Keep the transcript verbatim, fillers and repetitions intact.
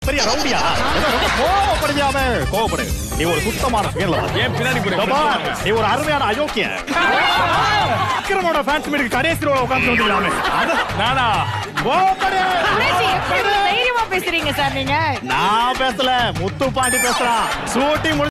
பெரிய ரவுடியா? கோவப்படுதியாமே கோவப்படு. நீ ஒரு சுத்தமான பேர்ல ஏன் பின்னாடி போற? நீ ஒரு அருமையான அயோக்கிய. விக்ரமோட ஃபேன்ஸ் மீட்டுக்கு கடைசி ரோல உட்கார்ந்து வந்தீங்களாமே. அது நானா? கோவப்படு. தைரியமா பேசுறீங்க சார் நீங்க. நான் பேசல, முத்து பாண்டி பேசுறான். ஷூட்டிங்